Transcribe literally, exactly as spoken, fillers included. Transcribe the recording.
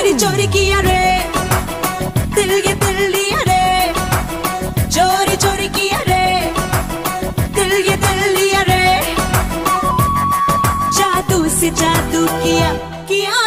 चोरी चोरी किया रे दिल, ये दिल लिया रे, चोरी चोरी किया रे दिल, ये दिल लिया रे, जादू से जादू किया किया